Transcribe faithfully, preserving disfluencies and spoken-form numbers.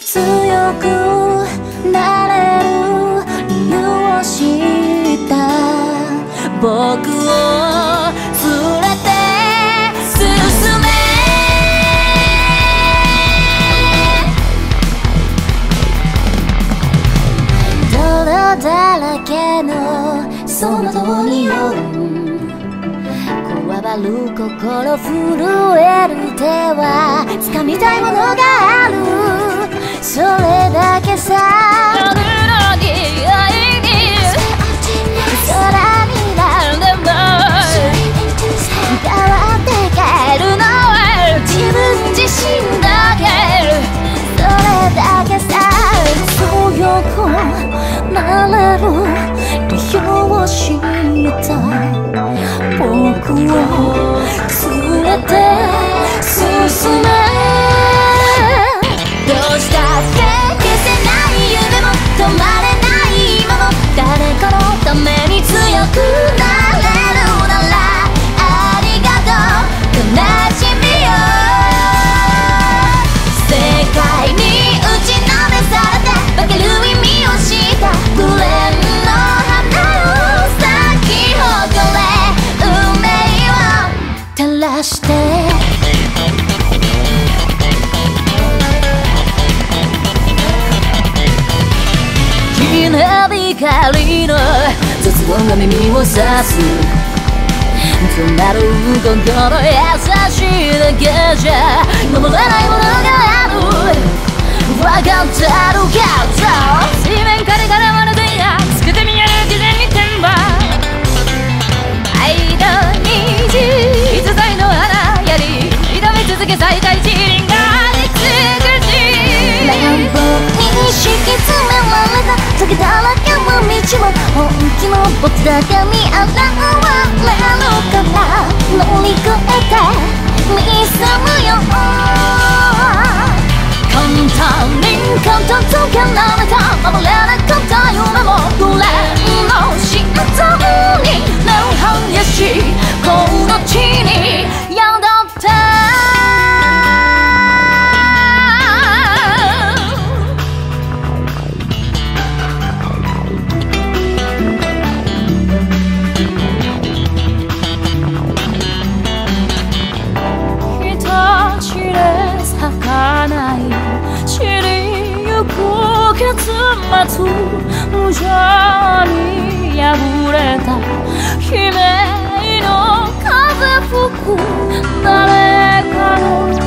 強くなれる理由を知った僕を連れて進め泥だらけのその通りをこわばる心震える手は掴みたいものがあるそれだけさ夜の匂いに空に何でも変わって帰るのは自分自身だけそれだけさ強くなれる理由を知った僕を連れて進めどうしたって消せない夢も止まれない今も誰かのために強くなれるならありがとう悲しみよ世界に打ちのめされて化ける意味を知ったブレンの花を咲き誇れ運命を照らしてひなびかりの雑音が耳を刺す止まる心優しいだけじゃ守れないものがある分かってるけど地面からからまるでや作ってみやる事前に天馬愛の虹いつさいの花やり挑み続け咲いた一輪が美しい乱暴に敷き詰められた時だらけの道も本気の僕だけに現れるから乗り越えて見せるよ簡単に簡単と蹴られた守れなかった夢もブレンの心臓に根を生やしこの地に宿った人知れず儚い散りゆく結末無情に破れた悲鳴の風吹く誰かの